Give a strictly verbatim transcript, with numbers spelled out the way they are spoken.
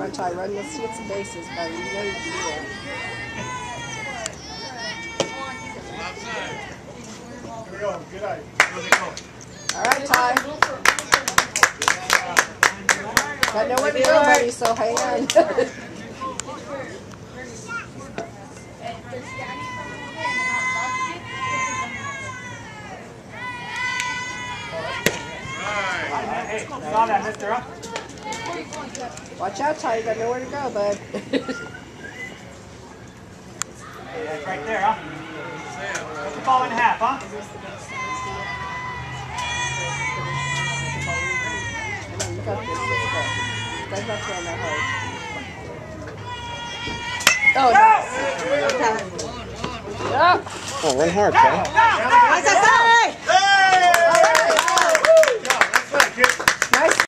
on, Ty. Run. Let's get some bases, buddy. You know you can do it. Here we go. Good eye. All right, Ty. Got nowhere to go, buddy, so hang on. Hey, saw that, mister. Watch out, Ty. You got nowhere to go, bud. Hey, that's right there, huh? Cut the ball in half, huh? You got this. Let's go. That's not throwing that hard. Oh, no. Okay. Yeah. Oh, run hard, Ty.